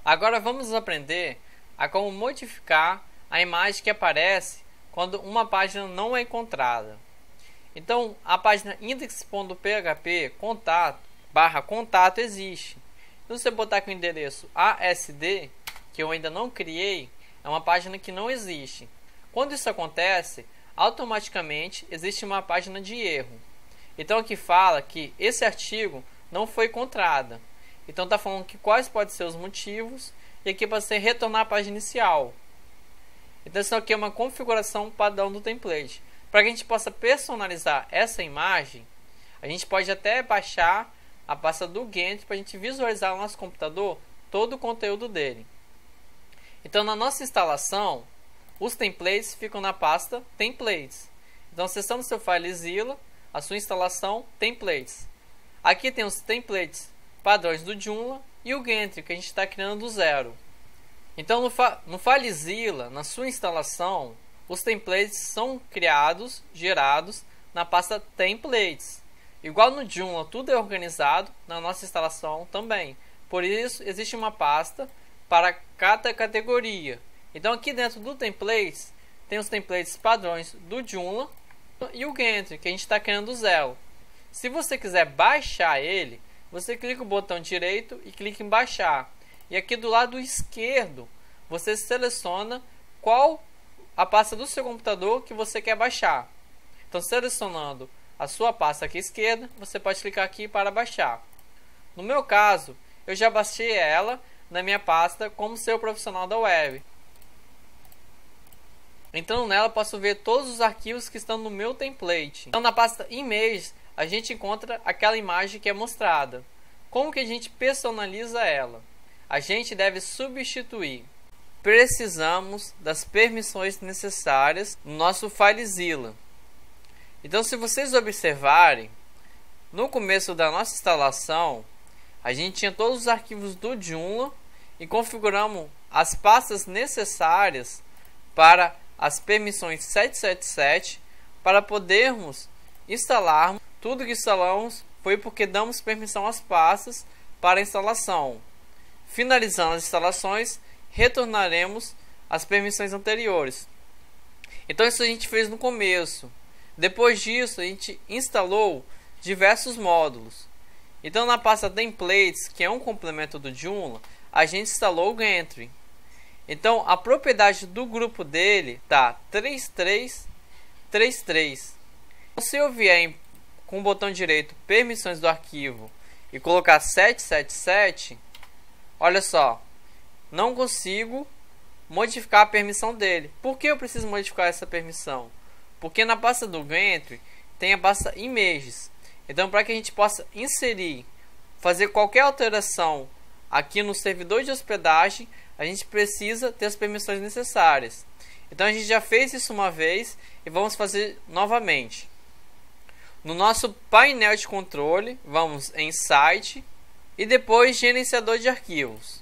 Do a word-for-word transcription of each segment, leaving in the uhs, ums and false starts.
Agora vamos aprender a como modificar a imagem que aparece quando uma página não é encontrada. Então, a página index.php contato barra contato existe. Então, se você botar aqui o endereço A S D, que eu ainda não criei, é uma página que não existe. Quando isso acontece, automaticamente existe uma página de erro. Então, aqui fala que esse artigo não foi encontrado. Então está falando que quais podem ser os motivos e aqui para você retornar à página inicial. Então isso aqui é uma configuração padrão do template. Para que a gente possa personalizar essa imagem, a gente pode até baixar a pasta do Gantt para a gente visualizar no nosso computador todo o conteúdo dele. Então na nossa instalação, os templates ficam na pasta Templates. Então acessando seu FileZilla, a sua instalação Templates. Aqui tem os templates padrões do Joomla e o Gantt que a gente está criando do zero. Então no, no FileZilla, na sua instalação, os templates são criados, gerados na pasta Templates. Igual no Joomla, tudo é organizado na nossa instalação também. Por isso existe uma pasta para cada categoria. Então aqui dentro do Templates tem os templates padrões do Joomla e o Gantt que a gente está criando do zero. Se você quiser baixar ele, você clica o botão direito e clica em baixar. E aqui do lado esquerdo, você seleciona qual a pasta do seu computador que você quer baixar. Então, selecionando a sua pasta aqui à esquerda, você pode clicar aqui para baixar. No meu caso, eu já baixei ela na minha pasta como ser profissional da web. Então, nela eu posso ver todos os arquivos que estão no meu template. Então, na pasta Images, a gente encontra aquela imagem que é mostrada. Como que a gente personaliza ela? A gente deve substituir. Precisamos das permissões necessárias no nosso FileZilla. Então, se vocês observarem, no começo da nossa instalação, a gente tinha todos os arquivos do Joomla e configuramos as pastas necessárias para as permissões sete sete sete para podermos instalarmos. Tudo que instalamos foi porque damos permissão às pastas para a instalação. Finalizando as instalações, retornaremos as permissões anteriores. Então isso a gente fez no começo. Depois disso a gente instalou diversos módulos. Então na pasta Templates, que é um complemento do Joomla, a gente instalou o Gantt. Então a propriedade do grupo dele está três três três três. Se eu vier em com o botão direito permissões do arquivo e colocar sete sete sete, olha só, não consigo modificar a permissão dele. Por que eu preciso modificar essa permissão? Porque na pasta do Gantt tem a pasta Images. Então, para que a gente possa inserir, fazer qualquer alteração aqui no servidor de hospedagem, a gente precisa ter as permissões necessárias. Então a gente já fez isso uma vez e vamos fazer novamente. No nosso painel de controle, vamos em Site e depois Gerenciador de Arquivos.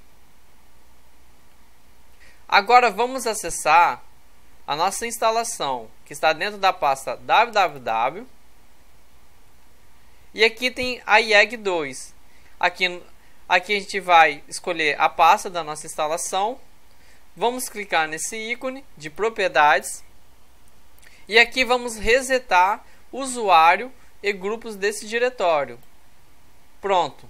Agora vamos acessar a nossa instalação, que está dentro da pasta www. E aqui tem a I E G dois. Aqui, aqui a gente vai escolher a pasta da nossa instalação. Vamos clicar nesse ícone de propriedades. E aqui vamos resetar usuário e grupos desse diretório. Pronto.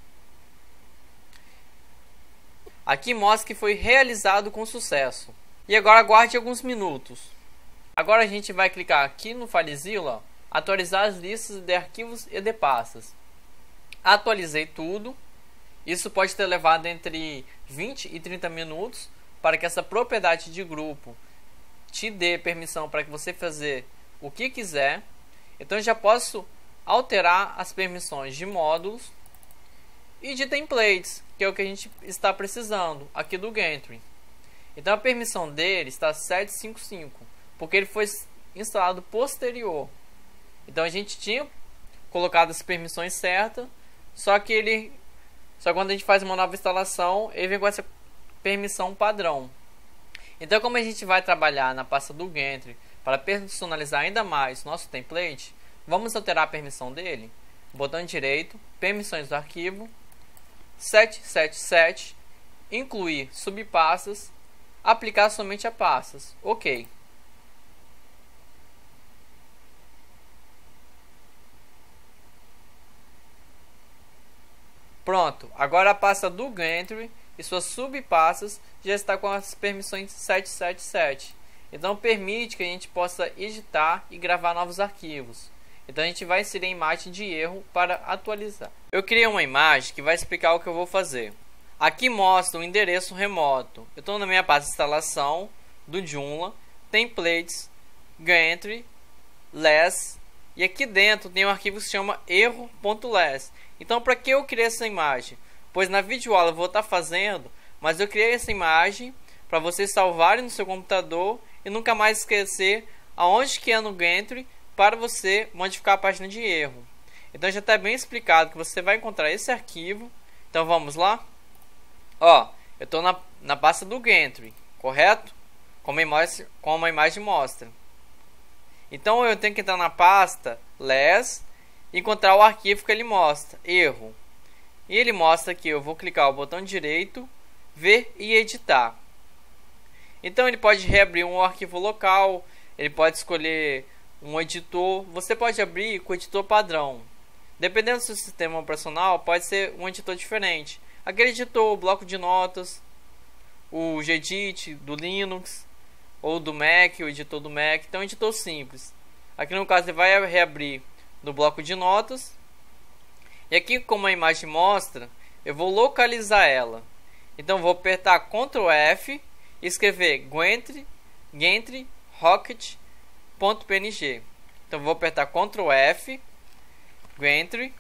Aqui mostra que foi realizado com sucesso. E agora aguarde alguns minutos. Agora a gente vai clicar aqui no FileZilla, atualizar as listas de arquivos e de pastas. Atualizei tudo. Isso pode ter levado entre vinte e trinta minutos para que essa propriedade de grupo te dê permissão para que você fazer o que quiser. Então eu já posso alterar as permissões de módulos e de templates, que é o que a gente está precisando aqui do Gantt. Então a permissão dele está sete cinco cinco, porque ele foi instalado posterior. Então a gente tinha colocado as permissões certas, só que ele, só quando a gente faz uma nova instalação, ele vem com essa permissão padrão. Então, como a gente vai trabalhar na pasta do Gantt para personalizar ainda mais nosso template, vamos alterar a permissão dele. Botão direito, permissões do arquivo, sete sete sete, incluir subpastas, aplicar somente a pastas. Ok. Pronto, agora a pasta do Gantry e suas subpastas já está com as permissões sete sete sete. Então permite que a gente possa editar e gravar novos arquivos. Então a gente vai inserir a imagem de erro para atualizar. Eu criei uma imagem que vai explicar o que eu vou fazer. Aqui mostra o endereço remoto. Eu estou na minha pasta de instalação do Joomla, templates, Gantry, less, e aqui dentro tem um arquivo que se chama erro.less. Então para que eu criei essa imagem? Pois na videoaula eu vou estar fazendo, mas eu criei essa imagem para vocês salvarem no seu computador e nunca mais esquecer aonde que é no Gantry para você modificar a página de erro. Então já está bem explicado que você vai encontrar esse arquivo. Então vamos lá. Ó, eu estou na, na pasta do Gantry, correto? Como a imagem, como a imagem mostra. Então eu tenho que entrar na pasta less e encontrar o arquivo que ele mostra, erro. E ele mostra aqui, eu vou clicar o botão direito, ver e editar. Então ele pode reabrir um arquivo local, ele pode escolher um editor, você pode abrir com o editor padrão. Dependendo do seu sistema operacional, pode ser um editor diferente. Aquele editor, o bloco de notas, o Gedit do Linux ou do Mac, o editor do Mac, então é um editor simples. Aqui no caso ele vai reabrir no bloco de notas. E aqui, como a imagem mostra, eu vou localizar ela. Então vou apertar control F e escrever Gantry, Gantry Rocket.png. Então vou apertar control F, Gantry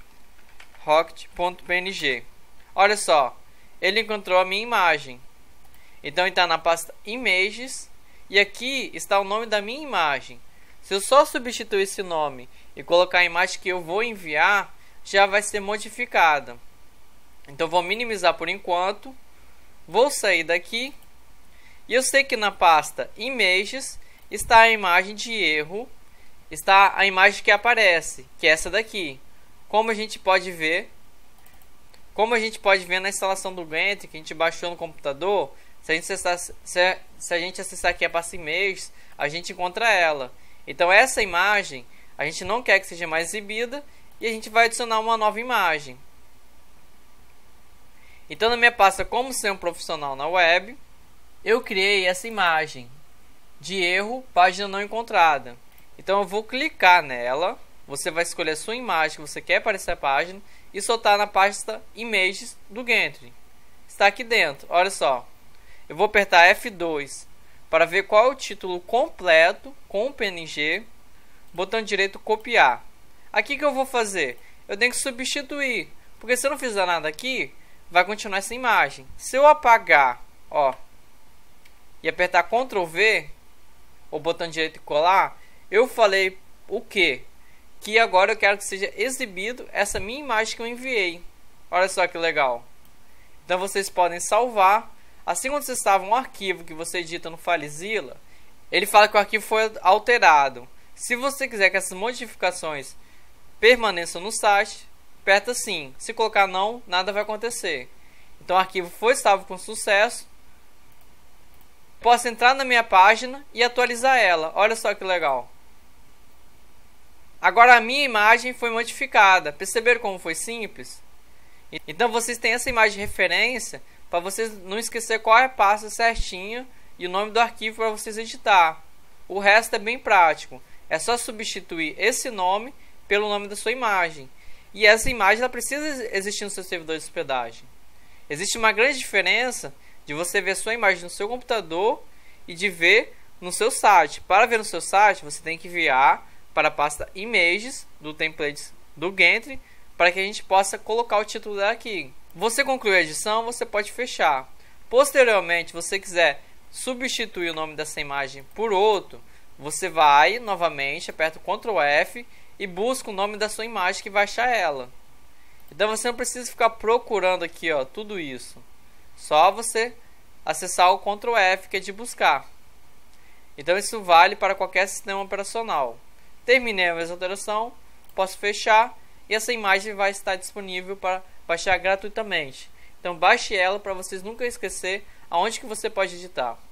Rocket.png. Olha só, ele encontrou a minha imagem. Então ele está na pasta Images e aqui está o nome da minha imagem. Se eu só substituir esse nome e colocar a imagem que eu vou enviar, já vai ser modificada. Então vou minimizar por enquanto. Vou sair daqui. E eu sei que na pasta Images está a imagem de erro. Está a imagem que aparece, que é essa daqui. Como a gente pode ver, como a gente pode ver na instalação do Gantry que a gente baixou no computador, se a gente acessar, se, se a gente acessar aqui a pasta Images, a gente encontra ela. Então essa imagem a gente não quer que seja mais exibida e a gente vai adicionar uma nova imagem. Então na minha pasta como ser um profissional na web, eu criei essa imagem de erro, página não encontrada. Então eu vou clicar nela, você vai escolher a sua imagem que você quer para essa página e soltar na pasta Images do Gantry. Está aqui dentro, olha só. Eu vou apertar F dois para ver qual é o título completo com o P N G. Botão direito copiar. Aqui que eu vou fazer? Eu tenho que substituir, porque se eu não fizer nada aqui, vai continuar essa imagem. Se eu apagar, ó, e apertar control V, o botão direito e colar, eu falei o que? Que agora eu quero que seja exibido essa minha imagem que eu enviei. Olha só que legal. Então vocês podem salvar. Assim quando vocês salvam um arquivo que você edita no FileZilla, ele fala que o arquivo foi alterado. Se você quiser que essas modificações permaneçam no site, aperta sim. Se colocar não, nada vai acontecer. Então o arquivo foi salvo com sucesso. Posso entrar na minha página e atualizar ela. Olha só que legal. Agora a minha imagem foi modificada. Perceberam como foi simples? Então vocês têm essa imagem de referência para vocês não esquecer qual é a pasta certinha e o nome do arquivo para vocês editar. O resto é bem prático. É só substituir esse nome pelo nome da sua imagem. E essa imagem ela precisa existir no seu servidor de hospedagem. Existe uma grande diferença de você ver sua imagem no seu computador e de ver no seu site. Para ver no seu site, você tem que enviar para a pasta Images do template do Gantry para que a gente possa colocar o título dela aqui. Você concluiu a edição, você pode fechar. Posteriormente, se você quiser substituir o nome dessa imagem por outro, você vai novamente, aperta o control F e busca o nome da sua imagem que vai achar ela. Então você não precisa ficar procurando aqui, ó, tudo isso. Só você acessar o control F, que é de buscar. Então isso vale para qualquer sistema operacional. Terminei a minha alteração, posso fechar e essa imagem vai estar disponível para baixar gratuitamente. Então baixe ela para vocês nunca esquecer aonde que você pode editar.